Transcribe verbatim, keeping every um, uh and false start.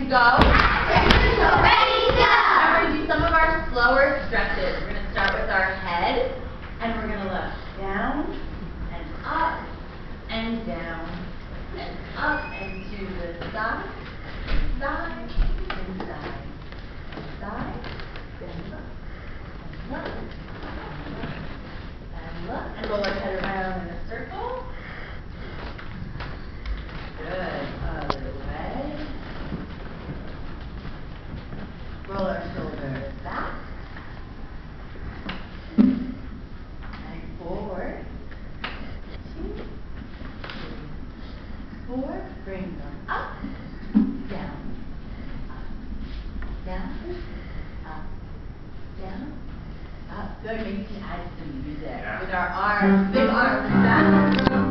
Go. Ready, go. Now we're going to do some of our slower stretches. We're going to start with our head, and we're going to look down and up and down and up and to the side, side, and side, side, and look, and look, and look, and roll our head around in a circle. Good. Other way. Roll our shoulders back and forward. Two, three, four. Bring them up, down, up, down, up, down, up. Good. Maybe you can add some music with our arms, big arms back.